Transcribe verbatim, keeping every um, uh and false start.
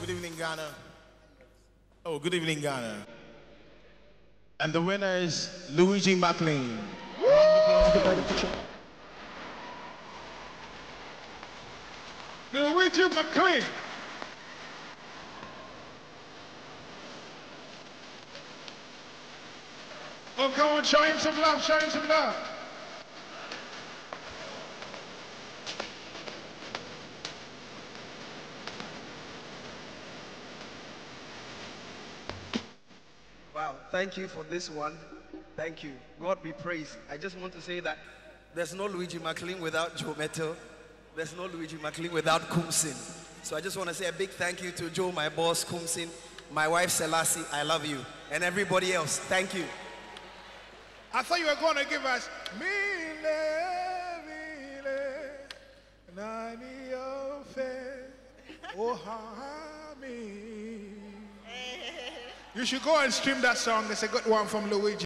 Good evening, Ghana. Oh, good evening, Ghana. And the winner is Luigi Maclean. Luigi Maclean. Oh, come on, show him some love, show him some love. Wow, thank you for this one. Thank you. God be praised. I just want to say that there's no Luigi Maclean without Joe Metal. There's no Luigi Maclean without Kumsin. So I just want to say a big thank you to Joe, my boss, Kumsin, my wife, Selassie, I love you, and everybody else. Thank you. I thought you were going to give us Mile, Mile, Nani Ofe, Ohami. You should go and stream that song. It's a good one from Luigi.